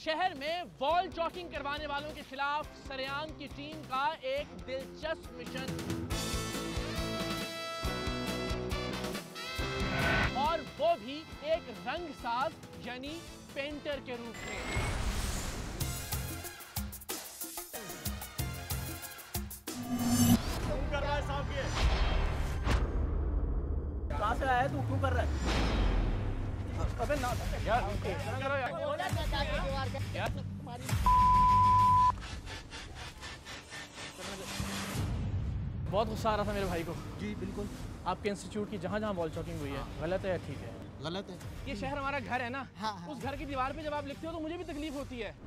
शहर में wall choking करवाने वालों के खिलाफ सरेआम की टीम का एक दिलचस्प मिशन, और वो भी एक रंगसाज यानी पेंटर के रूप में। क्यों कर रहा है साहब ये? कहाँ से आया है तू? क्यों कर रहा है? अबे ना यार, करो यार। बहुत गुस्सा आ रहा था मेरे भाई को। जी बिल्कुल। आपके इंस्टीट्यूट की जहाँ जहाँ वॉल चॉकिंग हुई है, गलत है या ठीक है? गलत है। ये शहर हमारा घर है ना। हाँ। उस घर की दीवार पे जब आप लिखते हो तो मुझे भी तकलीफ होती है।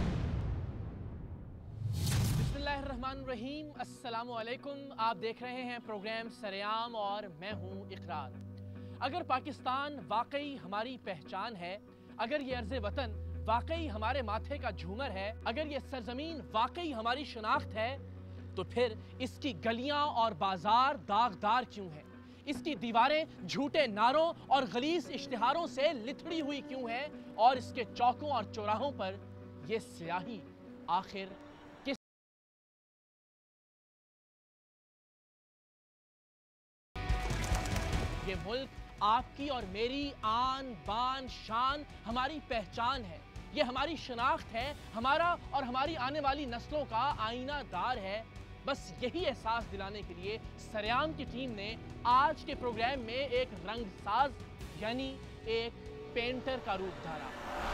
बिस्मिल्लाहिर्रहमानिर्रहीम, अस्सलामुअलैकुम। आप देख रहे हैं प्रोग्राम सरेआम और मैं हूँ इकरार। अगर पाकिस्तान वाकई हमारी पहचान है, अगर ये अर्ज़ वतन वाकई हमारे माथे का झूमर है, अगर ये सरजमीन वाकई हमारी शनाख्त है, तो फिर इसकी गलियां और बाजार दागदार क्यों हैं? इसकी दीवारें झूठे नारों और गलीज इश्तिहारों से लिथड़ी हुई क्यों हैं? और इसके चौकों और चौराहों पर यह स्याही आखिर किस? ये मुल्क आपकी और मेरी आन बान शान, हमारी पहचान है। ये हमारी शनाख्त है, हमारा और हमारी आने वाली नस्लों का आईनादार है। बस यही एहसास दिलाने के लिए सरेआम की टीम ने आज के प्रोग्राम में एक रंगसाज यानी एक पेंटर का रूप धारा।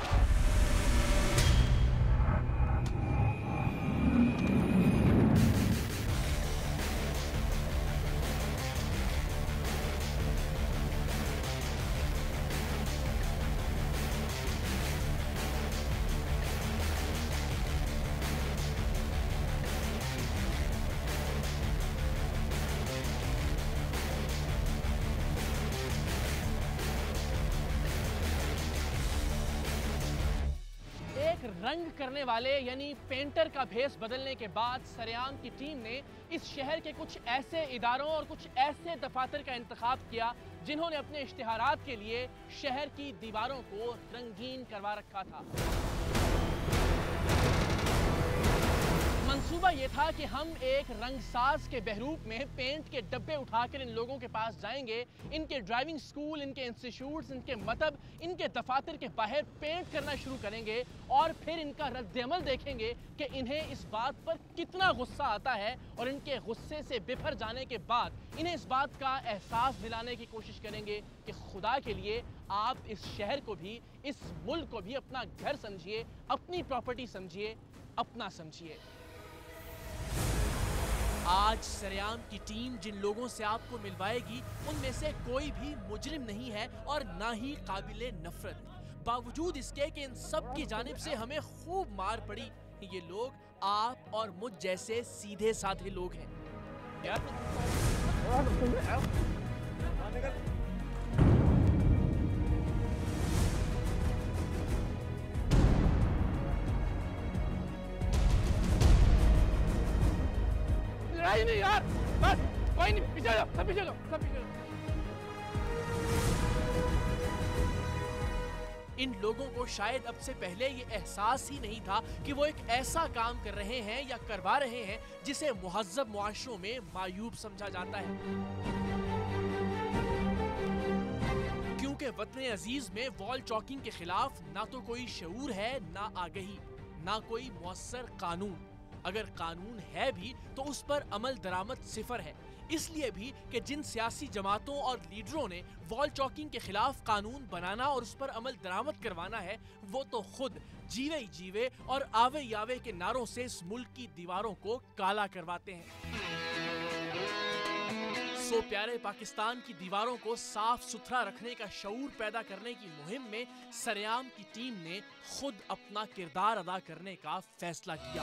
रंग करने वाले यानी पेंटर का भेस बदलने के बाद सरेआम की टीम ने इस शहर के कुछ ऐसे इदारों और कुछ ऐसे दफातर का इंतखाब किया जिन्होंने अपने इश्तिहारात के लिए शहर की दीवारों को रंगीन करवा रखा था। मंसूबा ये था कि हम एक रंगसाज के बहरूप में पेंट के डब्बे उठाकर इन लोगों के पास जाएंगे, इनके ड्राइविंग स्कूल, इनके इंस्टीट्यूट्स, इनके मतब, इनके दफातर के बाहर पेंट करना शुरू करेंगे और फिर इनका रद्द-ए-अमल देखेंगे कि इन्हें इस बात पर कितना गुस्सा आता है, और इनके गुस्से से बिफर जाने के बाद इन्हें इस बात का एहसास दिलाने की कोशिश करेंगे कि खुदा के लिए आप इस शहर को भी, इस मुल्क को भी अपना घर समझिए, अपनी प्रॉपर्टी समझिए, अपना समझिए। आज सरेआम की टीम जिन लोगों से आपको मिलवाएगी उनमें से कोई भी मुजरिम नहीं है और ना ही काबिले नफरत। बावजूद इसके कि इन सब की जानिब से हमें खूब मार पड़ी, ये लोग आप और मुझ जैसे सीधे साधे लोग हैं। लड़ाई नहीं यार, बस कोई नहीं, पीछे जाओ, सब पीछे जाओ, सब पीछे जाओ। इन लोगों को शायद अब से पहले ये एहसास ही नहीं था कि वो एक ऐसा काम कर रहे हैं या करवा रहे हैं जिसे मुहज़्ज़ब मुआशरों में मायूब समझा जाता है। क्योंकि वतन अजीज में वॉल चॉकिंग के खिलाफ ना तो कोई शऊर है, ना आगही, ना कोई मुअस्सर कानून। अगर कानून है भी तो उस पर अमल दरामद सिफर है। इसलिए भी कि जिन सियासी जमातों और लीडरों ने वॉल चॉकिंग के खिलाफ कानून बनाना और उस पर अमल दरामद करवाना है, वो तो खुद जीवे ही जीवे और आवे यावे के नारों से इस मुल्क की दीवारों को काला करवाते हैं। सो प्यारे पाकिस्तान की दीवारों को साफ सुथरा रखने का शऊर पैदा करने की मुहिम में सरेआम की टीम ने खुद अपना किरदार अदा करने का फैसला किया।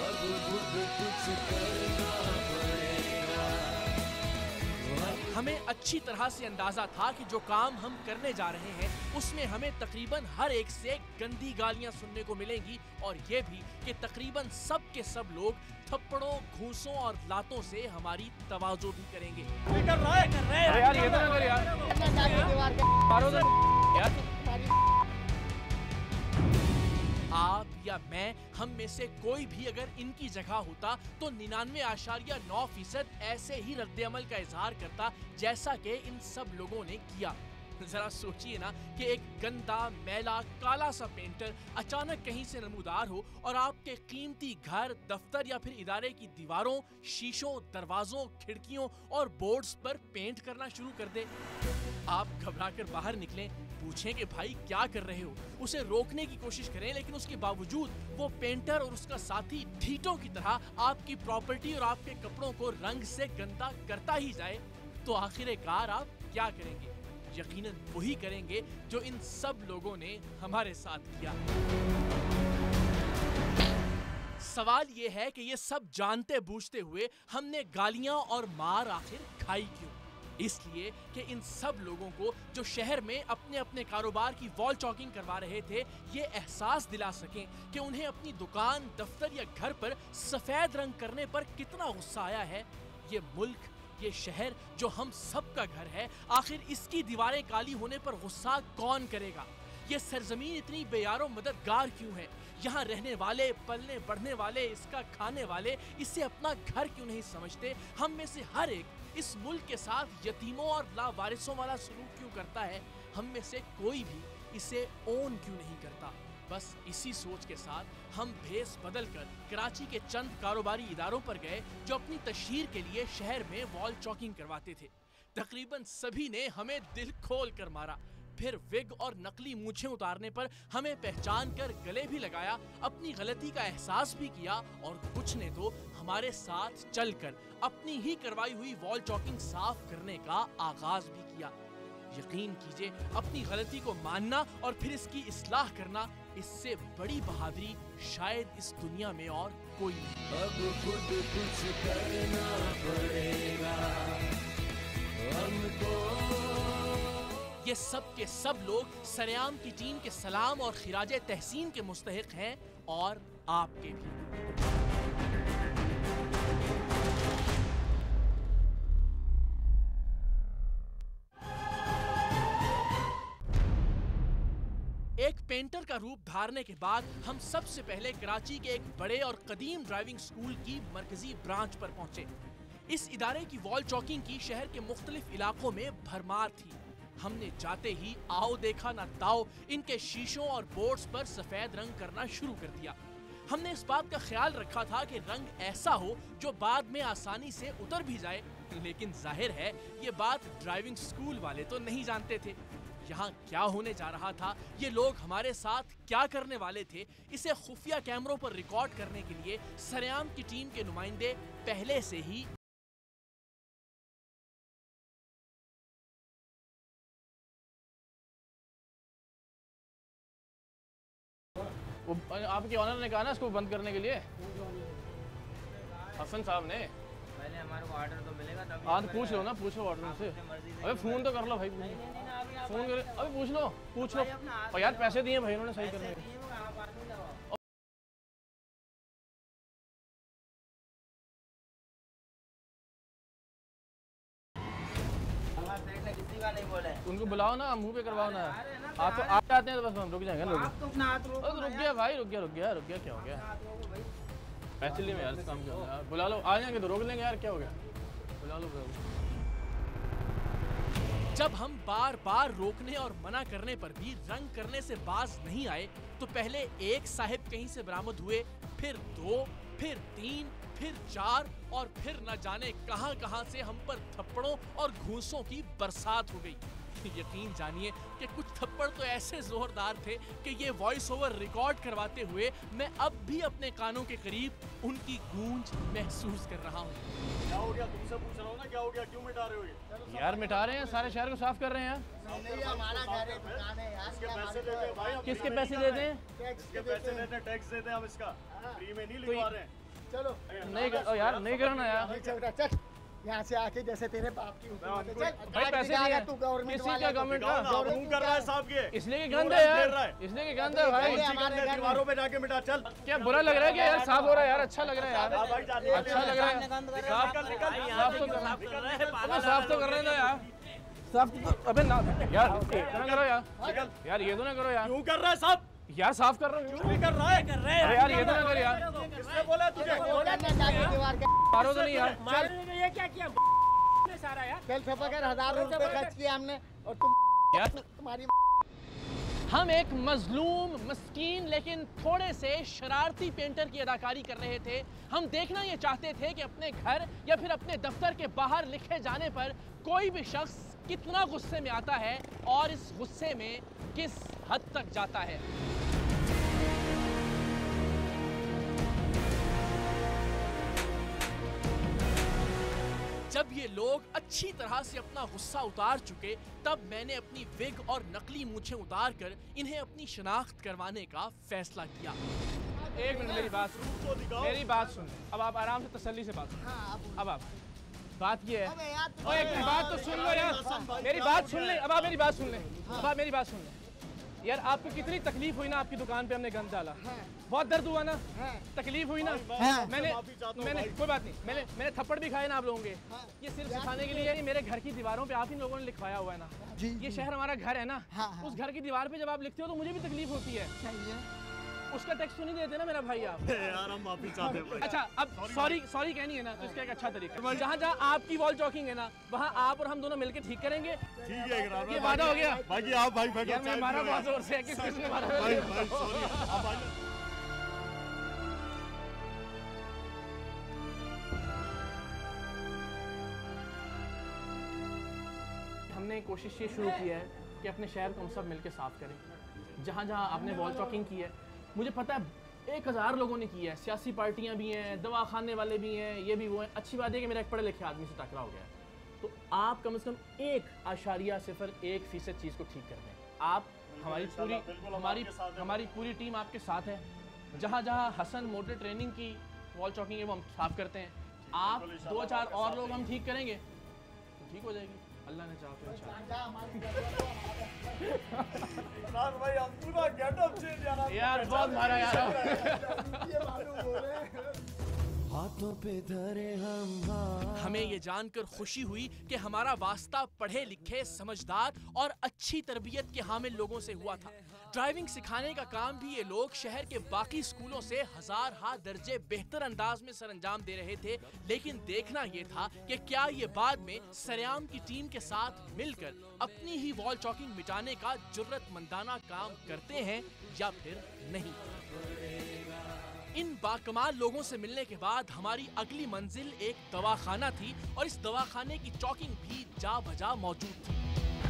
हमें अच्छी तरह से अंदाजा था कि जो काम हम करने जा रहे हैं उसमें हमें तकरीबन हर एक से गंदी गालियां सुनने को मिलेंगी, और ये भी कि तकरीबन सब के सब लोग थप्पड़ों, घूंसों और लातों से हमारी तवाज़ो भी करेंगे। कर रहा है यार ये तो ना कर यार, मारो तो यार। आप या मैं, हम में से कोई भी अगर इनकी जगह होता तो 99.9% ऐसे ही रद्द-ए-अमल का इजहार करता जैसा कि इन सब लोगों ने किया। जरा सोचिए ना कि एक गंदा, मैला, काला सा पेंटर अचानक कहीं से नमूदार हो और आपके कीमती घर, दफ्तर या फिर इदारे की दीवारों, शीशों, दरवाजों, खिड़कियों और बोर्ड्स पर पेंट करना शुरू कर दे। आप घबराकर बाहर निकलें, पूछें कि भाई क्या कर रहे हो, उसे रोकने की कोशिश करें, लेकिन उसके बावजूद वो पेंटर और उसका साथी ढीठों की तरह आपकी प्रॉपर्टी और आपके कपड़ों को रंग से गंदा करता ही जाए, तो आखिरकार आप क्या करेंगे? यकीनन वही करेंगे जो इन सब लोगों ने हमारे साथ किया। सवाल ये है कि ये सब जानते बूझते हुए हमने गालियां और मार आखिर खाई क्यों? इसलिए कि इन सब लोगों को जो शहर में अपने अपने कारोबार की वॉल चॉकिंग करवा रहे थे, ये एहसास दिला सकें कि उन्हें अपनी दुकान, दफ्तर या घर पर सफेद रंग करने पर कितना गुस्सा आया है। ये मुल्क, ये शहर जो हम सब का घर है, आखिर इसकी दीवारें काली होने पर गुस्सा कौन करेगा? ये सरजमीन इतनी बेयारो मददगार क्यों है? यहाँ रहने वाले, पलने बढ़ने वाले, इसका खाने वाले इसे अपना घर क्यों नहीं समझते? हम में से हर एक इस मुल्क के साथ यतीमों और लावारिसों वाला सलूक क्यों करता है? हम में से कोई भी इसे ओन क्यों नहीं करता? बस इसी सोच के साथ हम भेस बदल कर कराची के चंद कारोबारी इदारों पर गए जो अपनी तशहीर के लिए शहर में वॉल चॉकिंग करवाते थे। तकरीबन सभी ने हमें दिल खोल कर मारा, फिर विग और नकली मूछें उतारने पर हमें पहचान कर गले भी लगाया, अपनी गलती का एहसास भी किया और कुछ ने तो हमारे साथ चलकर अपनी ही करवाई हुई वॉल चॉकिंग साफ करने का आगाज भी किया। यकीन कीजिए, अपनी गलती को मानना और फिर इसकी इस्लाह करना, इससे बड़ी बहादुरी शायद इस दुनिया में और कोई नहीं। अब खुद कुछ करना पड़ेगा हमको। ये सब के सब लोग सरेआम की टीम के सलाम और खिराजे तहसीन के मुस्तहिक हैं और आपके भी। एक पेंटर का रूप धारने के बाद हम सबसे पहले कराची के एक बड़े और कदीम ड्राइविंग स्कूल की मरकजी ब्रांच पर पहुंचे। इस इदारे की वॉल चॉकिंग की शहर के मुख्तलिफ इलाकों में भरमार थी। हमने जाते ही आओ देखा ना ताओ इनके शीशों और बोर्ड्स पर सफेद रंग करना शुरू कर दिया। हमने इस बात का ख्याल रखा था कि रंग ऐसा हो जो बाद में आसानी से उतर भी जाए, लेकिन जाहिर है ये बात ड्राइविंग स्कूल वाले तो नहीं जानते थे। यहाँ क्या होने जा रहा था, ये लोग हमारे साथ क्या करने वाले थे, इसे खुफिया कैमरों पर रिकॉर्ड करने के लिए सरेआम की टीम के नुमाइंदे पहले से ही आपके ऑनर ने कहा ना इसको बंद करने के लिए, हसन साहब ने। पहले हमारे को ऑर्डर तो मिलेगा तब। हाँ तो पूछ लो ना, पूछ लो ऑर्डर से। अबे फोन तो कर लो भाई, फोन कर, अबे पूछ लो और यार पैसे दिए भाई उन्होंने सही करने के। उनको बुलाओ ना, मुंह पे करवाओ ना। आप तो आप आते हैं तो बस हम रुक जाएंगे। रुक गया भाई, रुक गया क्या हो गया? पैसे लिए यार काम किया, बुला लो, आ जाएंगे तो रोक लेंगे यार, क्या हो गया? बुला लो। जब हम बार बार रोकने और मना करने पर भी रंग करने से बाज नहीं आए तो पहले एक साहिब कहीं से बरामद हुए, फिर 2, फिर 3, फिर 4 और फिर न जाने कहां से हम पर थप्पड़ों और घूंसों की बरसात हो गई। यकीन जानिए कि कुछ थप्पड़ तो ऐसे जोरदार थे कि ये वॉइस ओवर रिकॉर्ड करवाते हुए मैं अब भी अपने कानों के करीब उनकी गूंज महसूस कर रहा हूँ। क्या हो गया? तुमसे पूछ रहा हूँ ना, क्या हो गया? क्यों मिटा रहे हो ये? यार मिटा रहे हैं, सारे शहर को साफ कर रहे हैं। हमारा घर है, दुकान है यार। किसके पैसे देते हैं भाई? किसके पैसे देते हैं? किसके पैसे देते हैं? टैक्स देते हैं हम, इसका फ्री में नहीं लिखवा रहे हैं। चलो नहीं यार, नहीं करना यार। चल यहाँ से आके जैसे तेरे बाप की हुकूमत है, चल भाई पैसे दिए तू गवर्नमेंट किसी का गवर्नमेंट का घूम कर रहा है साहब के, इसलिए कि गंद है यार, इसलिए कि गंद है भाई। दीवारों पे जाके मिटा। चल क्या बुरा लग रहा है क्या यार? साफ हो रहा है यार, अच्छा लग रहा है यार, अच्छा लग रहा है। साफ तो कर रहे थे यार, साफ। अबे ना यार, इतना करो यार, ये तो ना करो यार। क्यों कर रहा है साहब? यार साफ कर रहा हूँ। क्यों नहीं कर रहा है? अरे यार ये तो ना कर यार। किसने बोला तुझे? दीवार के मारो तो नहीं यार। ये क्या किया सारा यार? कल से पकड़ 1000 रुपए खर्च किए हमने और तुम यार तुम्हारी हम एक मजलूम, मस्कीन लेकिन थोड़े से शरारती पेंटर की अदाकारी कर रहे थे। हम देखना ये चाहते थे कि अपने घर या फिर अपने दफ्तर के बाहर लिखे जाने पर कोई भी शख्स कितना गुस्से में आता है और इस गुस्से में किस हद तक जाता है। जब ये लोग अच्छी तरह से अपना गुस्सा उतार चुके, तब मैंने अपनी विग और नकली मूंछें उतार कर इन्हें अपनी शनाख्त करवाने का फैसला किया। एक मिनट मेरी बात सुन। अब आप आराम से तसल्ली से बात सुन। अब आप बात ये है, और एक बात तो सुन लो यार, मेरी बात सुन ले। अब आप मेरी बात सुन ले। अब आप मेरी बात सुन ले यार। आपको कितनी तकलीफ हुई ना, आपकी दुकान पे हमने गंद डाला, बहुत दर्द हुआ ना, तकलीफ हुई ना। मैंने कोई बात नहीं, मैंने थप्पड़ भी खाए ना आप लोगों के। ये सिर्फ सिखाने के लिए, मेरे घर की दीवारों पे आप इन लोगों ने लिखवाया हुआ है ना। ये शहर हमारा घर है ना, उस घर की दीवार पे जब आप लिखते हो तो मुझे भी तकलीफ होती है। उसका टेक्स्ट तो नहीं देते ना मेरा भाई आप। यार हम माफी चाहते हैं। अच्छा अब सॉरी कहनी है ना, तो इसका एक अच्छा तरीका, जहाँ जहाँ आपकी वॉल चॉकिंग है ना, वहाँ आप और हम दोनों मिलकर ठीक करेंगे। ठीक है इकरार, ये वादा हो गया। भाई जी आप भाई यार मैं मारा बहुत जोर से, किसने मारा? भाई सॉरी आप आ जाओ। हमने कोशिश ये शुरू की है कि अपने शहर को हम सब मिलकर साफ करें। जहाँ जहाँ आपने वॉल चॉकिंग की है, मुझे पता है 1000 लोगों ने की है, सियासी पार्टियाँ भी हैं, दवाखाने वाले भी हैं, ये भी वो हैं। अच्छी बात है कि मेरा एक पढ़े लिखे आदमी से टकरा हो गया है, तो आप कम से कम 1.01% चीज़ को ठीक कर दें। आप हमारी पूरी टीम आपके साथ है। जहाँ जहाँ हसन मोटर ट्रेनिंग की वॉल चॉकिंग है वो हम साफ करते हैं। आप 2-4 और लोग हम ठीक करेंगे तो ठीक हो जाएगी, अल्लाह ने चाहा तो भाई हम पूरा गेटअप चेंज यार बहुत मारा यार। हाथों पे धरे हम हमें ये जानकर खुशी हुई कि हमारा वास्ता पढ़े लिखे, समझदार और अच्छी तरबियत के हामिल लोगों से हुआ था। ड्राइविंग सिखाने का काम भी ये लोग शहर के बाकी स्कूलों से 1000 दर्जे बेहतर अंदाज में सरअंजाम दे रहे थे। लेकिन देखना ये था कि क्या ये बाद में सरेआम की टीम के साथ मिलकर अपनी ही वॉल चॉकिंग मिटाने का जुर्रतमंदाना काम करते हैं या फिर नहीं। इन बाकमाल लोगों से मिलने के बाद हमारी अगली मंजिल एक दवाखाना थी और इस दवाखाने की चॉकिंग भी जा बजा मौजूद थी।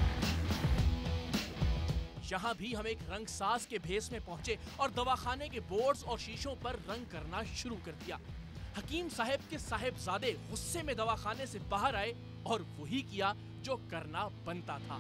यहाँ भी हम एक रंगसाज के भेस में पहुंचे और दवाखाने के बोर्ड्स और शीशों पर रंग करना शुरू कर दिया। हकीम साहब के साहिबजादे गुस्से में दवाखाने से बाहर आए और वही किया जो करना बनता था।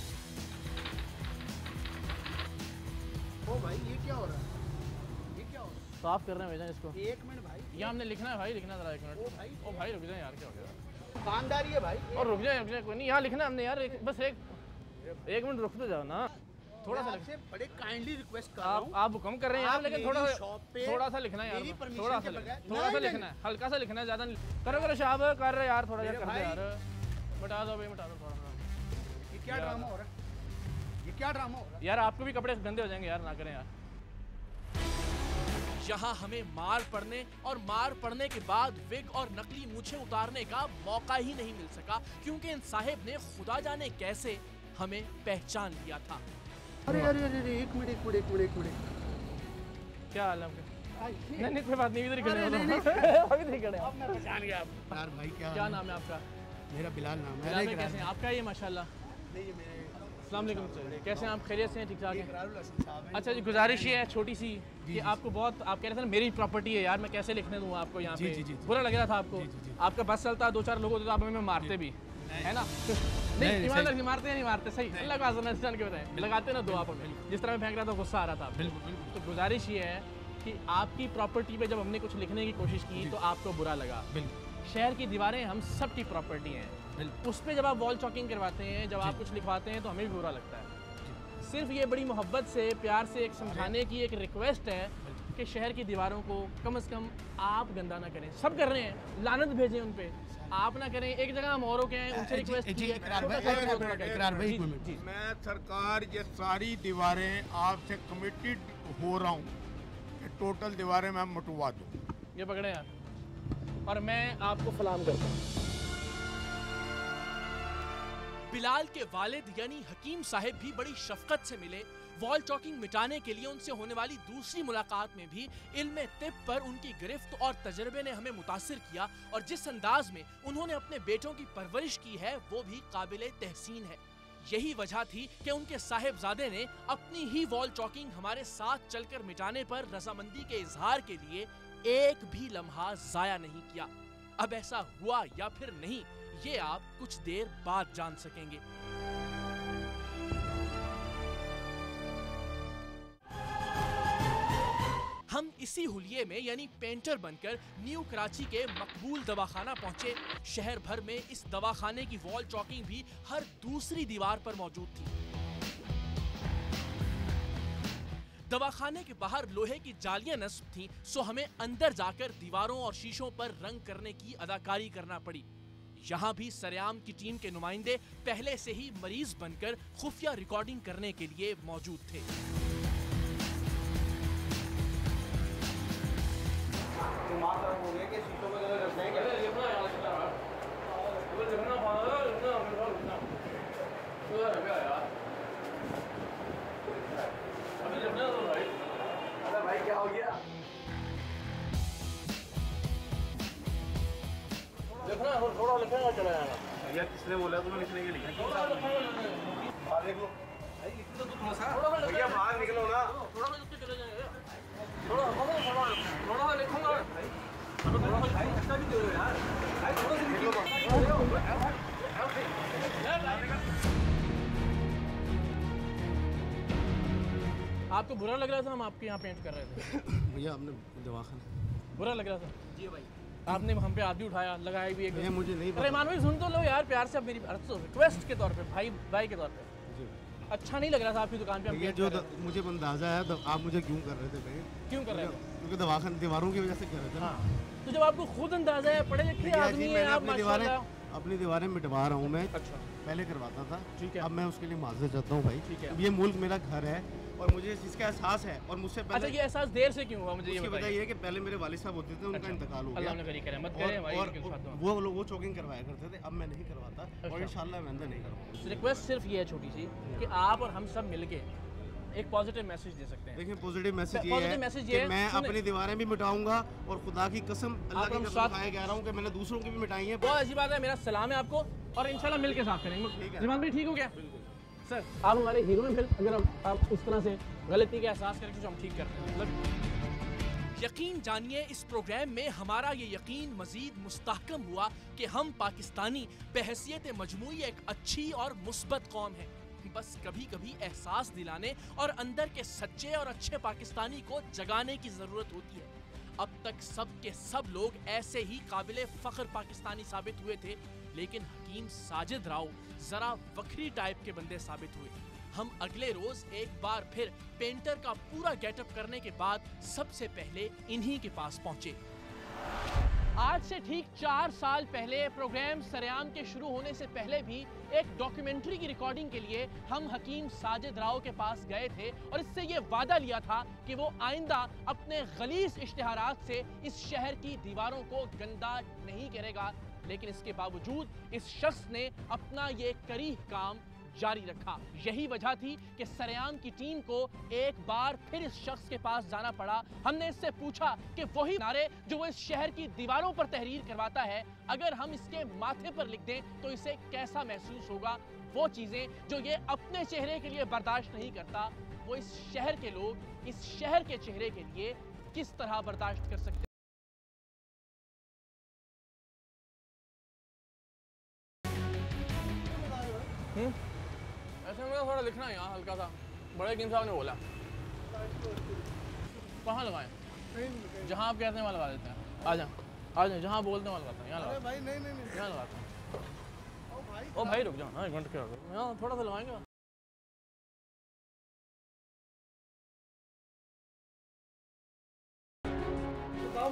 ओ भाई ये क्या हो रहा है? ये क्या हो रहा है? साफ कर रहे हैं भेजा इसको। एक मिनट भाई, ये हमने लिखना है भाई, लिखना जरा 1 मिनट। ओ भाई रुक जाए यार, क्या हो गया? दुकानदारी है भाई। और रुक जाए कोई नहीं, यहाँ लिखना हमने यार, बस एक मिनट रुक तो जाओ ना, थोड़ा सा आपसे बड़े काइंडली रिक्वेस्ट कर रहा हूँ। आप हुक्म कर रहे हैं यार, लेकिन थोड़ा सा लिखना है यार, मेरी permission थोड़ा के सा बगैर। लिखना है, हल्का सा लिखना है, ज्यादा नहीं। करो शाब कर रहे यार, थोड़ा कर दे यार, मिटा दो भाई, मिटा दो थोड़ा सा। ये क्या ड्रामा हो रहा है? ये क्या ड्रामा हो रहा है? यार आपको भी कपड़े गंदे हो जाएंगे यार, ना करें यार। यहाँ हमें मार पड़ने के बाद विग और नकली मूछें उतारने का मौका ही नहीं मिल सका, क्योंकि इन साहिब ने खुदा जाने कैसे हमें पहचान लिया था। अरे एक मिनट। क्या हाल है आपका? नहीं कोई बात नहीं, इधर ही खड़े अभी नहीं खड़े। अब मैं पहचान गया आपको। यार भाई क्या नाम है आपका? मेरा बिलाल नाम है। बिलाल भाई कैसे हैं? आपका ये माशाल्लाह। नहीं ये मेरे अस्सलाम वालेकुम, कैसे हैं आप? खैरियत से हैं? ठीक ठाक हैं? इकरारुल हसन साहब हैं। अच्छा जी, गुजारिश ये है छोटी सी कि आपको बहुत, आप कह रहे थे ना मेरी प्रॉपर्टी है यार, मैं कैसे लिखने दूँ आपको यहाँ पे? बुरा लग रहा था आपको? आपका बस चलता 2-4 लोग होते तो आप हमें मारते भी, है ना? नहीं ईमानदार से मारते हैं, नहीं मारते, सही अल्लाह का आज़म जान के बताएं, लगाते ना दो आप हमें, जिस तरह मैं फेंक रहा था गुस्सा आ रहा था। बिल्कुल। तो गुजारिश ये है कि आपकी प्रॉपर्टी पे जब हमने कुछ लिखने की कोशिश की तो आपको बुरा लगा। शहर की दीवारें हम सब की प्रॉपर्टी हैं, उस पर जब आप वॉल चॉकिंग करवाते हैं, जब आप कुछ लिखवाते हैं तो हमें भी बुरा लगता है। सिर्फ ये बड़ी मोहब्बत से, प्यार से एक समझाने की एक रिक्वेस्ट है कि शहर की दीवारों को कम से कम आप गंदा ना करें। सब कर रहे हैं, लानत भेजें उन पे, आप ना करें। एक जगह हम औरों के हैं, उनसे रिक्वेस्ट की है। इकरार भाई, मैं सरकार ये सारी दीवारें आपसे कमिटेड हो रहा हूँ कि टोटल दीवारें मैं मटवा दूँ। ये पकड़े यार, और मैं आपको सलाम करता हूँ। बिलाल के वालिद यानी हकीम साहब भी बड़ी शफकत से मिले। वॉल चॉकिंग मिटाने के लिए उनसे होने वाली दूसरी मुलाकात में भी इल्म तिब पर उनकी गिरफ्त और तजर्बे ने हमें मुतासिर किया, और जिस अंदाज में उन्होंने अपने बेटों की परवरिश की है वो भी काबिले तहसीन है। यही वजह थी कि उनके साहिबजादे ने अपनी ही वॉल चॉकिंग हमारे साथ चलकर मिटाने पर रजामंदी के इजहार के लिए एक भी लम्हा जाया नहीं किया। अब ऐसा हुआ या फिर नहीं, ये आप कुछ देर बाद जान सकेंगे। हम इसी हुलिये में यानी पेंटर बनकर न्यू कराची के मकबूल दवाखाना पहुंचे। शहर भर में इस दवाखाने की वॉल चॉकिंग भी हर दूसरी दीवार पर मौजूद थी। दवाखाने के बाहर लोहे की जालियां नस्ब थीं, सो हमें अंदर जाकर दीवारों और शीशों पर रंग करने की अदाकारी करना पड़ी। यहाँ भी सरेआम की टीम के नुमाइंदे पहले से ही मरीज बनकर खुफिया रिकॉर्डिंग करने के लिए मौजूद थे। थोड़ा लिखेगा चला जाएगा। भैया किसने बोला तुम्हें लिखने के लिए? देख लो भैया, बाहर निकलो ना। थोड़ा लिखूंगा। आपको बुरा लग रहा था हम आपके यहाँ पेंट कर रहे थे? भैया आपने दवाखाना बुरा लग रहा था जी भाई। आपने हम पे आदमी उठाया, लगाया भी एक। भैया मुझे नहीं अरे मान भाई सुन तो लो यार प्यार से, अब मेरी रिक्वेस्ट के तौर पे, भाई के तौर पे। अच्छा नहीं लग रहा था आपकी दुकान पे हम जो मुझे अंदाजा है तो आप मुझे क्यों कर रहे थे भैया? क्यों कर रहे थे? क्योंकि दवाखाना दीवारों की वजह से कर रहे थे ना। तो जब आपको खुद अंदाजा है, पढ़े लिखे आदमी है आप, अपनी दीवारें मिटवा रहा हूँ मैं। अच्छा, पहले करवाता था, ठीक है। अब मैं उसके लिए माजरत चाहता हूँ भाई। ठीक है। ये मुल्क मेरा घर है और मुझे इसका एहसास है, और मुझसे अच्छा ये एहसास देर से क्यों हुआ मुझे ये बताइए? कि पहले मेरे वालिद साहब होते थे, उनका इंतकाल हो अल्लाह ने करी करे, मत करे हमारी के साथ। वो चॉकिंग करवाया करते थे, अब मैं नहीं करवाता और इंशाल्लाह मैं अंदर नहीं करवाऊंगा। रिक्वेस्ट सिर्फ ये है छोटी सी कि आप और हम सब मिलके एक पॉजिटिव मैसेज दे सकते हैं। देखिए पॉजिटिव मैसेज ये है कि मैं अपनी दीवारें भी मिटाऊंगा, और खुदा की कसम, अल्लाह की कसम खाए कह रहा हूँ कि मैंने दूसरों की भी मिटाई है। बहुत अच्छी बात है, मेरा सलाम है आपको, और इंशाल्लाह मिल के साफ करेंगे। रिजवान भाई ठीक हो क्या? सर आप हमारे हीरो हैं, फिर अगर आप उस तरह से गलती का एहसास करें तो हम ठीक करते हैं। यकीन जानिए इस प्रोग्राम में हमारा ये यकीन मजीद मुस्तहकम हुआ कि हम पाकिस्तानी बहैसियत मजमूई एक अच्छी और मुस्बत कौम है। बस कभी कभी एहसास दिलाने और अंदर के सच्चे और अच्छे पाकिस्तानी को जगाने की जरूरत होती है। अब तक सब के सब लोग ऐसे ही काबिले फख्र पाकिस्तानी साबित हुए थे, लेकिन हकीम साजिद राव जरा वक्री टाइप के बंदे साबित हुए। हम अगले रोज एक बार फिर पेंटर का पूरा गेटअप करने के बाद सबसे पहले इन्हीं के पास पहुंचे। आज से ठीक 4 साल पहले प्रोग्राम सरेआम के शुरू होने से पहले भी एक डॉक्यूमेंट्री की रिकॉर्डिंग के लिए हम हकीम साजिद राव के पास गए थे, और इससे ये वादा लिया था कि वो आइंदा अपने गलीज इश्तिहारात से इस शहर की दीवारों को गंदा नहीं करेगा। लेकिन इसके बावजूद इस शख्स ने अपना ये करीह काम जारी रखा। यही वजह थी कि सरेआम की टीम को एक बार फिर इस शख्स के पास जाना पड़ा। हमने इससे पूछा कि वही नारे जो वो इस शहर की दीवारों पर तहरीर करवाता है, अगर हम इसके माथे पर लिख दें तो इसे कैसा महसूस होगा। वो चीज़ें जो ये अपने चेहरे के लिए बर्दाश्त नहीं करता, वो इस शहर के लोग इस शहर के चेहरे के लिए किस तरह बर्दाश्त कर सकते हैं। ऐसे में थोड़ा लिखना है यहाँ हल्का सा, बड़े किन साहब ने बोला। कहाँ लगाएं? जहाँ आप कहते हैं वहाँ लगा देते हैं। आ जाए जहाँ बोलते हैं वहाँ लगाते हैं। यहाँ लगाते हैं, यहाँ लगाते हैं। ओ भाई रुक जाओ ना, 1 मिनट क्या, यहाँ थोड़ा सा लगाएंगे।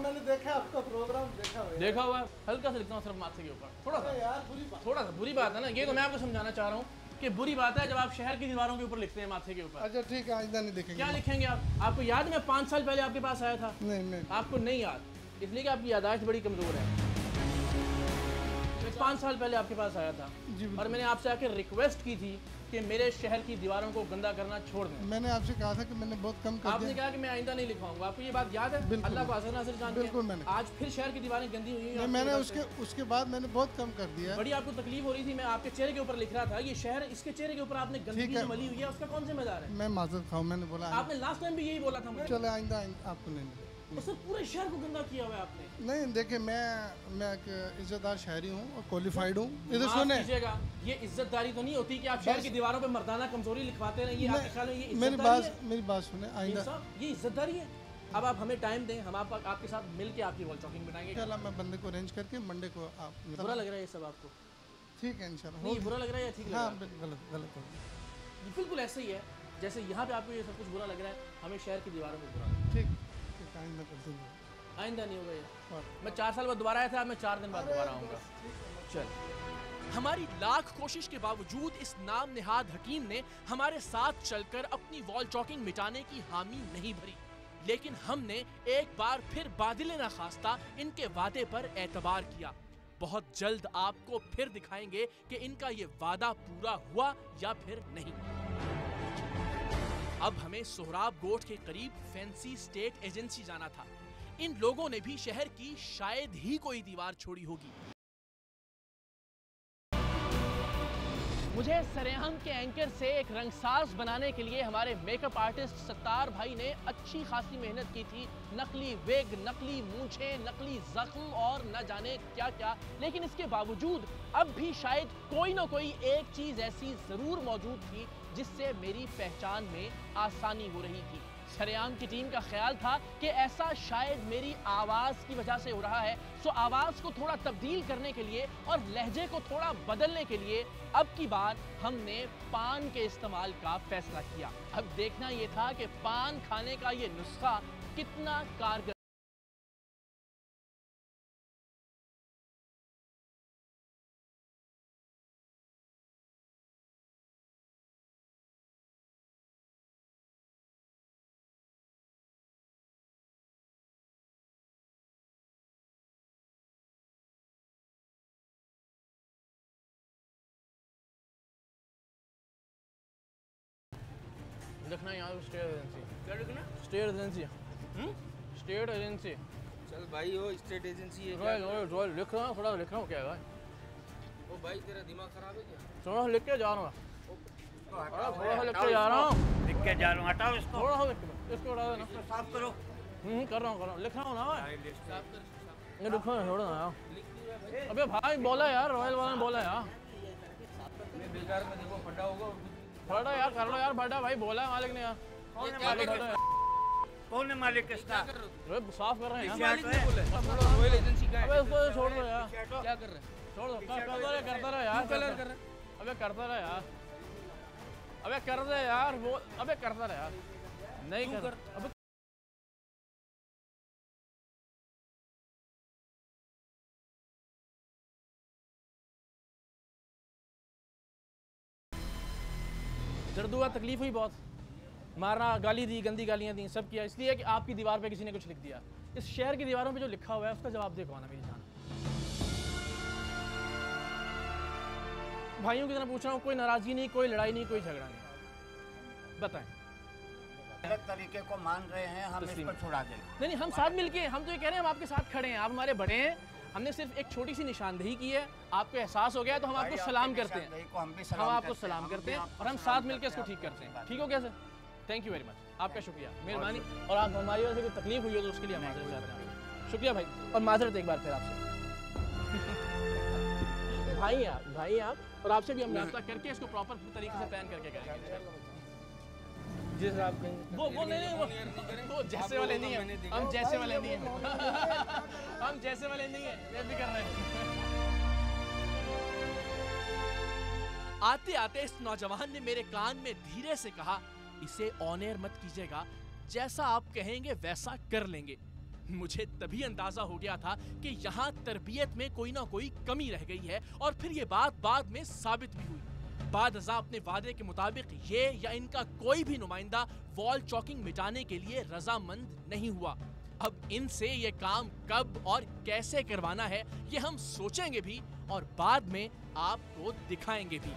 मैंने देखा आपका प्रोग्राम देखा हुआ है, हल्का सा लिखता हूँ सिर्फ माथे के ऊपर, थोड़ा सा यार थोड़ा सा बुरी बात है ना, ये तो मैं आपको समझाना चाह रहा हूँ कि बुरी बात है जब आप शहर की दीवारों के ऊपर लिखते हैं माथे के ऊपर। अच्छा ठीक है, आइंदा नहीं देखेंगे। क्या लिखेंगे आप? आपको याद है मैं 5 साल पहले आपके पास आया था? नहीं आपको नहीं याद, इसलिए कि आपकी याददाश्त बड़ी कमजोर है। मैं 5 साल पहले आपके पास आया था और मैंने आपसे आकर रिक्वेस्ट की थी कि मेरे शहर की दीवारों को गंदा करना छोड़ दें। मैंने आपसे कहा था कि मैंने बहुत कम कर आपने कहा कि मैं आइंदा नहीं लिखवाऊंगा, आपको ये बात याद है? अल्लाह को हसन नासिर जानते हैं। बिल्कुल मैंने आज फिर शहर की दीवारें गंदी हुई हैं। मैंने उसके बाद मैंने बहुत कम कर दिया। बड़ी आपको तकलीफ हो रही थी, मैं आपके चेहरे के ऊपर लिख रहा था ये शहर, इसके चेहरे के ऊपर आपने गंदगी जो मली हुई है उसका कौन जिम्मेदार है? मैं माजरत खाऊं, मैंने बोला आपने लास्ट टाइम भी यही बोला था मुझे। चले आइंदा आपको नहीं मिले। तो सर पूरे शहर को गंदा किया हुआ है आपने। नहीं देखिए, मैं एक इज्जतदार शहरी हूँ और क्वालिफाइड हूँ। इधर माफ सुने, कीजिएगा, ये इज्जतदारी तो नहीं होती कि आप शहर की दीवारों पे मर्दाना कमजोरी लिखवाते रहे। ये आपके ख्याल में ये इज्जतदारी है? मेरी बात सुने, आइंदा ये इज्जतदारी है। अब आप हमें टाइम दें, हम आपके साथ मिलके आपकी वॉल चॉकिंग बनाएंगे। चला मैं बंदे को अरेंज करके मंडे को आप। बुरा लग रहा है ये सब आपको? ठीक है इंशाल्लाह। नहीं बुरा लग रहा है या ठीक लग रहा हाँ है? गलत हो ये बिल्कुल ऐसे ही है जैसे यहाँ पे आपको ये सब कुछ बुरा लग रहा है, हमें शहर की दीवारों में बुरा। ठीक, आइंदा कर दूँगा। आइंदा नहीं होगा ये। मैं 4 साल बाद दोबारा आया था, मैं 4 दिन बाद दोबारा आऊँगा। चल। हमारी लाख कोशिश के बावजूद इस नाम नेहाद हकीम ने हमारे साथ चलकर अपनी वॉल चॉकिंग मिटाने की हामी नहीं भरी, लेकिन हमने एक बार फिर बादिले न खास्ता इनके वादे पर एतबार किया। बहुत जल्द आपको फिर दिखाएंगे कि इनका ये वादा पूरा हुआ या फिर नहीं। अब हमें सोहराब गोठ के करीब फैंसी स्टेट एजेंसी जाना था। इन लोगों ने भी शहर की शायद ही कोई दीवार छोड़ी होगी। मुझे सरेआम के एंकर से एक रंगसाज बनाने के लिए हमारे मेकअप आर्टिस्ट सत्तार भाई ने अच्छी खासी मेहनत की थी। नकली विग, नकली मूंछें, नकली जख्म और न जाने क्या क्या, लेकिन इसके बावजूद अब भी शायद कोई ना कोई एक चीज ऐसी जरूर मौजूद थी जिससे मेरी पहचान में आसानी हो रही थी। सरेआम की टीम का ख्याल था कि ऐसा शायद मेरी आवाज़ की वजह से हो रहा है, सो आवाज़ को थोड़ा तब्दील करने के लिए और लहजे को थोड़ा बदलने के लिए अब की बार हमने पान के इस्तेमाल का फैसला किया। अब देखना ये था कि पान खाने का ये नुस्खा कितना कारगर। लिखना यहाँ पे स्टेट एजेंसी। क्या लिखना? State agency. State agency. चल भाई वो स्टेट एजेंसी है। रोयल लिख रहा हूँ, थोड़ा लिख रहा हूँ क्या है? ओ भाई तेरा दिमाग खराब है क्या? थोड़ा लिख के जा रहा हूँ, थोड़ा सा लिख के जा रहा हूँ, लिख के जा रहा हूँ। हटाओ इसको, थोड़ा सा लिख के, इसको हटा देना। साफ करो। कर रहा हूँ, लिख रहा हूँ ना मैं। ये लिखो है, छोड़ो ना यार। अबे भाई बोला यार, रॉयल वाला ने बोला यार। बेकार में देखो फटा होगा। फटा यार, कर लो यार फटा, भाई बोला है मालिक ने यार। कौन है मालिक? कौन है मालिक इसका? साफ कर रहे हैं क्या रॉयल एजेंसी का है। अबे इसको छोड़ दो यार। क्या कर रहे हैं? छोड़ दो, करता रहे यार। कलर कर रहे हैं? अबे करता रहे यार, अबे कर दे यार वो, अबे करता रहे यार। नहीं कर, अबे दर्द हुआ, तकलीफ हुई बहुत, मारना, गाली दी, गंदी गालियाँ दी, सब किया, इसलिए कि आपकी दीवार पे किसी ने कुछ लिख दिया। इस शहर की दीवारों पे जो लिखा हुआ है उसका जवाब दे कौन है मेरी जान? भाइयों की तरह पूछ रहा हूँ, कोई नाराजगी नहीं, कोई लड़ाई नहीं, कोई झगड़ा नहीं, बताएं। गलत तरीके को मान रहे हैं, हम इसको छुड़ा दें। नहीं, हम साथ मिलके, हम तो ये कह रहे हैं, हम आपके साथ खड़े हैं, आप हमारे बड़े हैं, हमने सिर्फ एक छोटी सी निशानदेही की है, आपको एहसास हो गया है तो हम आपको सलाम करते हैं, हम आपको सलाम करते हैं और हम साथ मिलकर इसको ठीक करते हैं। ठीक हो क्या sir? Thank you very much, आपका शुक्रिया, मेहरबानी। और आप हमारी वजह से कोई तकलीफ हुई हो तो उसके लिए हम माजरत चाहते हैं। शुक्रिया भाई, और माजरत एक बार फिर आपसे। भाई आप और आपसे भी हम रास्ता करके इसको प्रॉपर तरीके से प्लान करके करेंगे। जिस आप कहेंगे वो नहीं, वो जैसे वाले नहीं है, हम जैसे वाले नहीं है, हम जैसे वाले नहीं है, ये भी कर रहे हैं। आते आते इस नौजवान ने मेरे कान में धीरे से कहा, इसे ऑन एयर मत कीजिएगा, जैसा आप कहेंगे वैसा कर लेंगे। मुझे तभी अंदाजा हो गया था कि यहाँ तरबियत में कोई ना कोई कमी रह गई है, और फिर ये बात बाद में साबित भी हुई। बाद अज़ा अपने वादे के मुताबिक ये या इनका कोई भी नुमाइंदा वॉल चॉकिंग मिटाने के लिए रजामंद नहीं हुआ। अब इनसे ये काम कब और कैसे करवाना है ये हम सोचेंगे भी और बाद में आपको दिखाएंगे भी।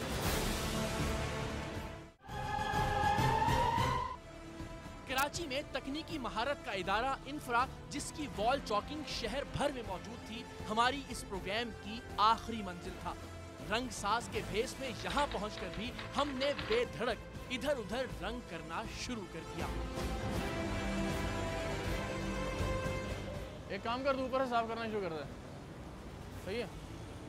कराची में तकनीकी महारत का इदारा इंफ्रा, जिसकी वॉल चॉकिंग शहर भर में मौजूद थी, हमारी इस प्रोग्राम की आखिरी मंजिल था। रंग साज के भेस में यहाँ पहुंचकर भी हमने बेधड़क इधर उधर रंग करना शुरू कर दिया। एक काम कर, तू ऊपर से साफ करना शुरू कर दे। सही है।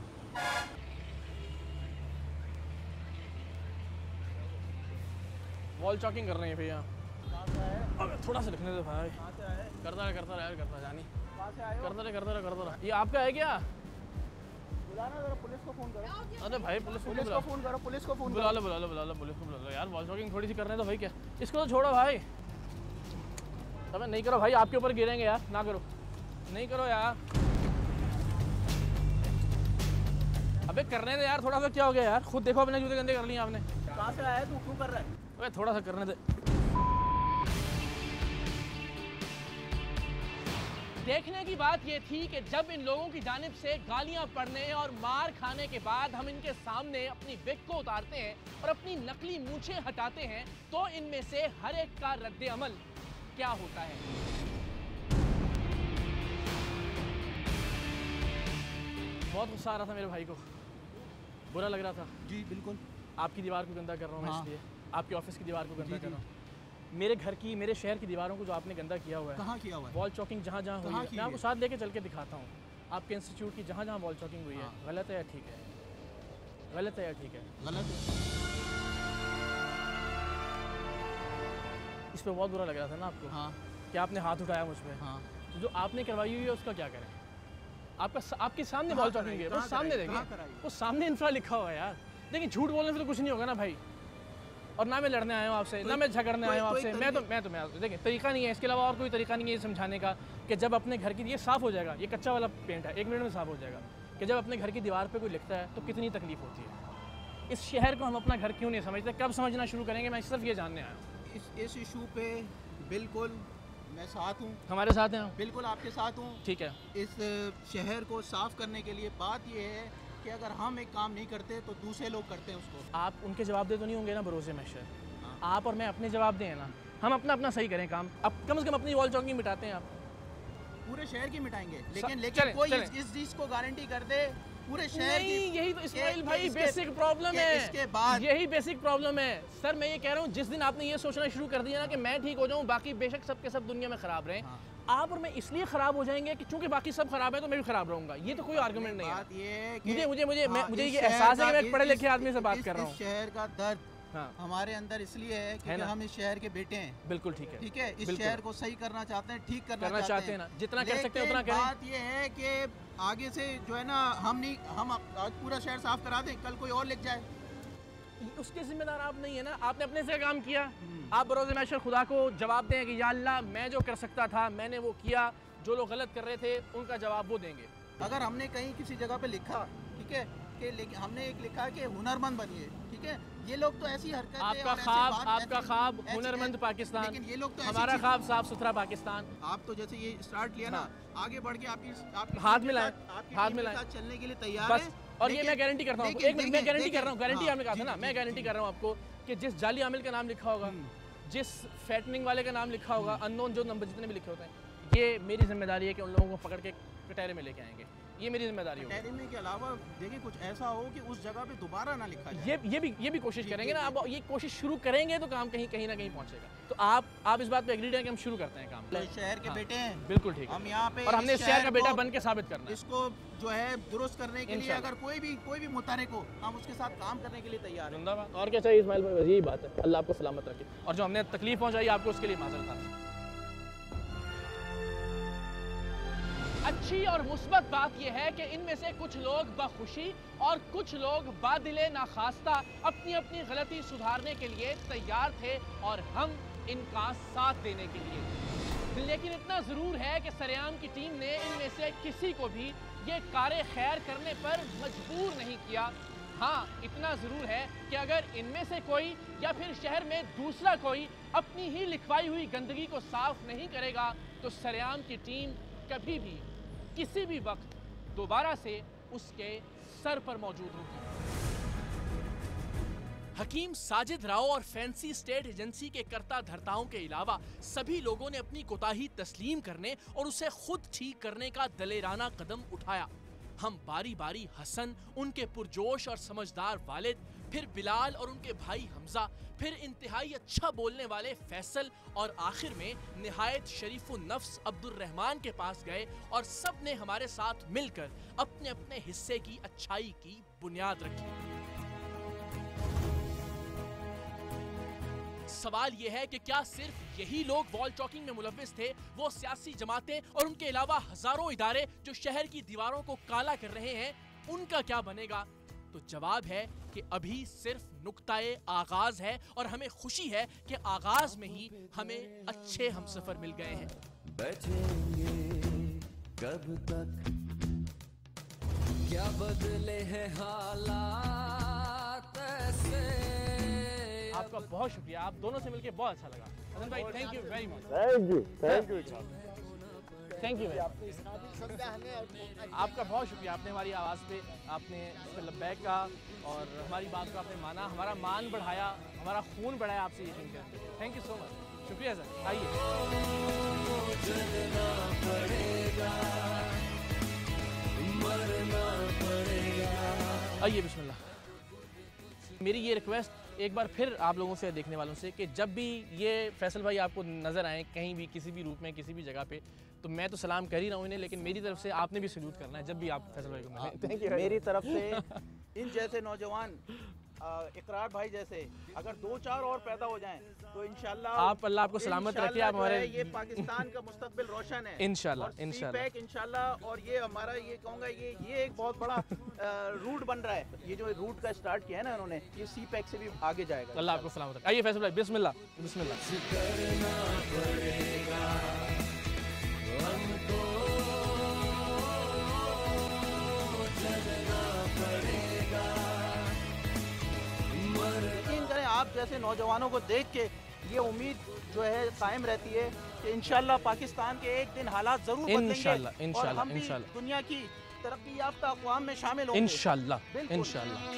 वॉल चॉकिंग कर रहे हैं भैया। थोड़ा सा लिखने दे भाई। करता रहे यार, करता जानी। करता रहे। ये आपका है क्या? बुलाना जरा, पुलिस को फोन करो। अरे भाई पुलिस को फोन करो, पुलिस को फोन बुला लो पुलिस को बुला लो यार। वॉल चॉकिंग थोड़ी सी करने दो भाई। क्या इसको तो छोड़ो भाई। अबे नहीं करो भाई, आपके ऊपर गिरेंगे यार। ना करो, नहीं करो यार। अबे करने दे यार, थोड़ा सा। क्या हो गया यार? खुद देखो, अपने जूते गंदे कर लिए आपने। कहाँ से आया तू, क्यों कर रहा है? अबे थोड़ा सा करने दे। देखने की बात ये थी कि जब इन लोगों की जानिब से गालियां पड़ने और मार खाने के बाद हम इनके सामने अपनी विग को उतारते हैं और अपनी नकली मूंछें हटाते हैं, तो इनमें से हर एक का रद्द अमल क्या होता है। बहुत गुस्सा आ रहा था मेरे भाई को, बुरा लग रहा था। जी बिल्कुल। आपकी दीवार को गंदा कर रहा हूँ मैं, हाँ। इसलिए आपके ऑफिस की दीवार को गंदा कर रहा हूँ। मेरे घर की, मेरे शहर की दीवारों को जो आपने गंदा किया हुआ है। कहाँ किया हुआ है? वॉल चॉकिंग जहाँ जहाँ हुई कहाँ है, की मैं आपको है? साथ लेके चल के दिखाता हूँ। आपके इंस्टीट्यूट की जहाँ जहाँ वॉल चॉकिंग हुई है, गलत है या ठीक है? गलत है या ठीक है? गलत है। इस पर बहुत बुरा लग रहा था ना आपको? हाँ कि आपने हाथ उठाया मुझ पर। हाँ। तो जो आपने करवाई हुई है उसका क्या करें? आपके सामने वॉल चॉकिंग है, वो सामने देखिए, वो सामने इंफ्रा लिखा हुआ है यार। देखिए झूठ बोलने से तो कुछ नहीं होगा ना भाई। और ना मैं लड़ने आया हूँ आपसे, ना मैं झगड़ने आया हूँ आपसे। मैं देखिए तरीका नहीं है, इसके अलावा और कोई तरीका नहीं है ये समझाने का कि जब अपने घर की, ये साफ़ हो जाएगा, ये कच्चा वाला पेंट है, 1 मिनट में साफ़ हो जाएगा, कि जब अपने घर की दीवार पे कोई लिखता है तो कितनी तकलीफ होती है। इस शहर को हम अपना घर क्यों नहीं समझते? कब समझना शुरू करेंगे? मैं सिर्फ ये जानने आया हूँ। इस इशू पे बिल्कुल मैं साथ हूँ। हमारे साथ हैं आप? बिल्कुल आपके साथ हूँ। ठीक है। इस शहर को साफ करने के लिए बात ये है कि अगर हम एक काम नहीं करते तो दूसरे लोग करते हैं उसको। आप उनके जवाब दे तो नहीं होंगे ना भरोसे में? शायद आप और मैं अपने जवाब दें ना, हम अपना सही करें काम। अब कम से कम अपनी वॉल चॉकिंग मिटाते हैं। आप पूरे शहर की मिटाएंगे, चलें, लेकिन कोई चलें। इस चीज को गारंटी कर दे पूरे शहर की। यही तो इस्माइल भाई बेसिक प्रॉब्लम है। इसके बाद यही बेसिक प्रॉब्लम है सर। मैं ये कह रहा हूँ, जिस दिन आपने ये सोचना शुरू कर दिया ना कि मैं ठीक हो जाऊँ, बाकी बेशक सब के सब दुनिया में खराब रहें, आप और मैं इसलिए खराब हो जाएंगे कि चूंकि बाकी सब खराब है तो मैं भी खराब रहूंगा। ये तो कोई आर्गुमेंट नहीं है। मुझे ये एहसास है कि मैं एक पढ़े लिखे आदमी से बात कर रहा हूँ। शहर का दर्द हाँ। हमारे अंदर इसलिए है क्योंकि हम इस शहर के बेटे हैं। बिल्कुल ठीक है। ठीक है, इस शहर को सही करना चाहते हैं, ठीक करना चाहते हैं ना, जितना कर सकते हैं उतना करें। बात ये है कि आगे से जो है ना, हम आज पूरा शहर साफ करा दें, कल कोई और लिख जाए, उसके जिम्मेदार आप नहीं है ना। आपने अपने से काम किया, आप बरोज़ महशर खुदा को जवाब दें कि या अल्लाह मैं जो कर सकता था मैंने वो किया, जो लोग गलत कर रहे थे उनका जवाब वो देंगे। अगर हमने कहीं किसी जगह पे लिखा, ठीक है, कि हमने एक लिखा कि हुनरमंद बनिए, ठीक है, ये लोग तो ऐसी हरकत, आपका ख्वाब हुनरमंद पाकिस्तान, लेकिन ये लोग तो हमारा ख्वाब साफ सुथरा पाकिस्तान। आप तो जैसे ये स्टार्ट लिया ना, आगे बढ़ के आपकी हाथ मिलाएं चलने के लिए तैयार बस। और ये मैं गारंटी करता हूँ, मैं गारंटी कर रहा हूँ, गारंटी आपने कहा था ना, मैं गारंटी कर रहा हूँ आपको कि जिस जाली आमिल का नाम लिखा होगा, जिस फैटनिंग वाले का नाम लिखा होगा, अननोन जो नंबर जितने भी लिखे होते हैं, ये मेरी जिम्मेदारी है कि उन लोगों को पकड़ के कटहरे में लेके आएंगे। ये मेरी जिम्मेदारी होगी। कटहरे में के अलावा देखिए कुछ ऐसा हो कि उस जगह पे दोबारा ना लिखा जाए। ये भी कोशिश करेंगे ना। अब ये कोशिश शुरू करेंगे तो काम कहीं ना कहीं पहुंचेगा। तो आप इस बात पे एग्रीड हैं कि हम शुरू करते हैं काम? तो शहर के बेटे हैं, बिल्कुल ठीक है। हम यहाँ पे और हमने इस शहर का बेटा बन के साबित करना है। इसको जो है दुरुस्त करने के लिए अगर कोई भी मुतारिक हो, हम उसके साथ काम करने के लिए तैयार हैं। जिंदाबाद। और क्या चाहिए इस्माइल भाई? यही बात है। अल्लाह आपको सलामत रखे। और जो हमने तकलीफ पहुंचाई आपको, उसके लिए माजरत था। अच्छी और मुस्बत बात यह है कि इनमें से कुछ लोग बखुशी और कुछ लोग बादिले नाखास्ता अपनी अपनी गलती सुधारने के लिए तैयार थे, और हम इनका साथ देने के लिए। लेकिन इतना ज़रूर है कि सरेआम की टीम ने इनमें से किसी को भी ये कारे खैर करने पर मजबूर नहीं किया। हाँ, इतना ज़रूर है कि अगर इनमें से कोई या फिर शहर में दूसरा कोई अपनी ही लिखवाई हुई गंदगी को साफ नहीं करेगा तो सरेआम की टीम कभी भी किसी भी वक्त दोबारा से उसके सर पर मौजूद होगी। हकीम साजिद राव और फैंसी स्टेट एजेंसी के कर्ता धर्ताओं के अलावा सभी लोगों ने अपनी कोताही तस्लीम करने और उसे खुद ठीक करने का दलेराना कदम उठाया। हम बारी बारी हसन, उनके पुरजोश और समझदार वालिद, फिर बिलाल और उनके भाई हमजा, फिर इंतहाई अच्छा बोलने वाले फैसल और आखिर में निहायत शरीफुन नफ्स अब्दुल रहमान के पास गए और सब ने हमारे साथ मिलकर अपने अपने हिस्से की अच्छाई की बुनियाद रखी। सवाल यह है कि क्या सिर्फ यही लोग वॉल चॉकिंग में मुलव्विस थे? वो सियासी जमातें और उनके अलावा हजारों इदारे जो शहर की दीवारों को काला कर रहे हैं, उनका क्या बनेगा? तो जवाब है कि अभी सिर्फ नुक्ताए आगाज है और हमें खुशी है कि आगाज में ही हमें अच्छे हमसफर मिल गए हैं। बैठेंगे कब तक, क्या बदले हैं हालात ऐसे। आपका बहुत शुक्रिया, आप दोनों से मिलकर बहुत अच्छा लगा। हसन भाई, thank you very much. Thank you. आपका बहुत शुक्रिया, आपने हमारी आवाज़ पे आपने लब्बैक कहा और हमारी बात को आपने माना, हमारा मान बढ़ाया, हमारा खून बढ़ाया आपसे यकीन करके। थैंक यू सो मच, शुक्रिया सर। आइए आइए, बिस्मिल्लाह। मेरी ये रिक्वेस्ट एक बार फिर आप लोगों से, देखने वालों से, कि जब भी ये फैसल भाई आपको नज़र आए कहीं भी, किसी भी रूप में, किसी भी जगह पे, तो मैं तो सलाम कर ही रहा हूँ इन्हें, लेकिन मेरी तरफ से आपने भी सल्यूट करना है जब भी आप फैसल भाई को मिलें। Thank you. मेरी तरफ से इन जैसे नौजवान, इकरार भाई जैसे अगर 2-4 और पैदा हो जाएं तो इंशाल्लाह आप, अल्लाह आपको सलामत रखे। आप हमारे, ये पाकिस्तान का मुस्तकबिल रोशन है इंशाल्लाह इंशाल्लाह इंशाल्लाह। और ये हमारा, ये कहूँगा, ये एक बहुत बड़ा रूट बन रहा है। ये जो रूट का स्टार्ट किया है ना इन्होंने, ये सी पैक से भी आगे जाएगा। अल्लाह आपको सलामत रखे। आइए फैसल भाई, बिस्मिल्लाह बिस्मिल्लाह। आप जैसे नौजवानों को देख के ये उम्मीद जो है कायम रहती है कि इंशाल्लाह पाकिस्तान के एक दिन हालात जरूर बदलेंगे और हम भी दुनिया की तरक्की याफ्ता अक़वाम में शामिल होंगे इंशाल्लाह इंशाल्लाह।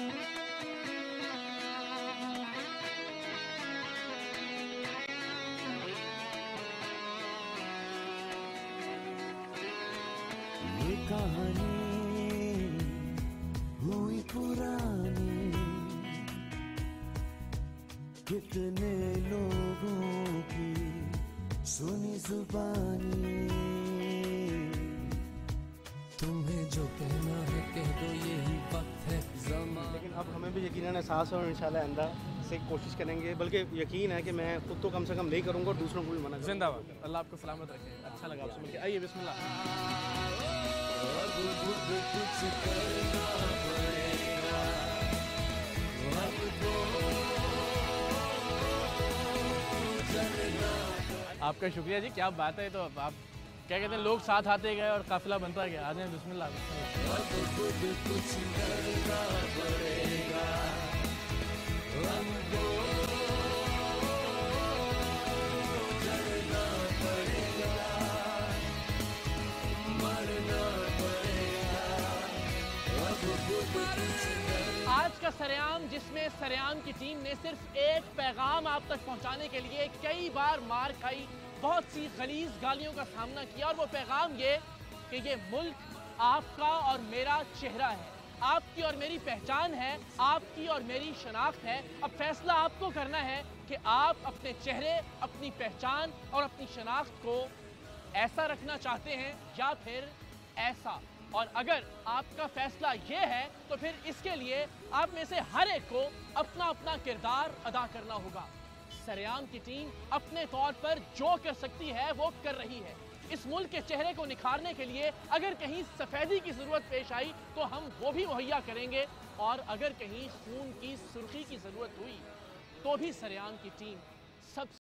ये कहानी हुई पुरानी, कितने लोगों की सुनी जुबानी। तुम्हें जो कहना है कह दो, यही वक्त है ज़माना। लेकिन अब हमें भी यकीनन एहसास है और इंशाल्लाह आइंदा से कोशिश करेंगे, बल्कि यकीन है कि मैं खुद तो कम से कम नहीं करूँगा और दूसरों को भी मना करूँगा। जिंदाबाद, अल्लाह आपको सलामत रखे। अच्छा लगा आपसे मिलकर। आइए बिस्मिल्लाह। आपका शुक्रिया जी, क्या बात है। तो आप क्या कहते हैं, लोग साथ आते गए और काफिला बनता गया। आ जाए, बिस्मिल्लाह। आज का सरेआम, जिसमें सरेआम की टीम ने सिर्फ एक पैगाम आप तक पहुंचाने के लिए कई बार मार खाई, बहुत सी गलीज गालियों का सामना किया, और वो पैगाम ये कि ये मुल्क आपका और मेरा चेहरा है, आपकी और मेरी पहचान है, आपकी और मेरी शनाख्त है। अब फैसला आपको करना है कि आप अपने चेहरे, अपनी पहचान और अपनी शनाख्त को ऐसा रखना चाहते हैं या फिर ऐसा। और अगर आपका फैसला ये है तो फिर इसके लिए आप में से हर एक को अपना अपना किरदार अदा करना होगा। सरेआम की टीम अपने तौर पर जो कर सकती है वो कर रही है। इस मुल्क के चेहरे को निखारने के लिए अगर कहीं सफेदी की जरूरत पेश आई तो हम वो भी मुहैया करेंगे, और अगर कहीं खून की सुर्खी की जरूरत हुई तो भी सरेआम की टीम सब